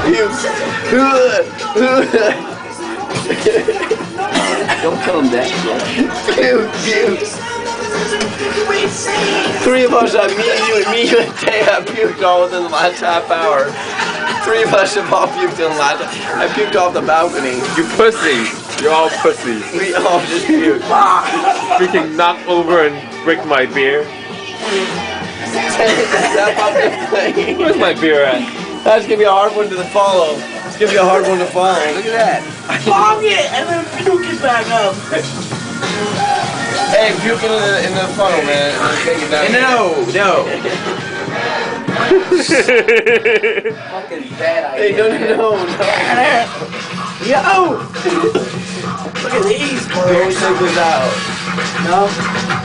Don't tell him that. Puke. Three of us, me, you, and Tay have puked all within the last half hour. Three of us have all puked in the last. I puked off the balcony. You pussies. You're all pussies. We all just puked. Freaking knock over and break my beer. Where's my beer at? That's gonna be a hard one to follow. It's gonna be a hard one to follow. Look at that. Bong it and then puke it back up. Hey, puke in the funnel, man. Take it down. No. Fucking bad Hey, idea. no. Yo! Look at these, Don't take this out. No?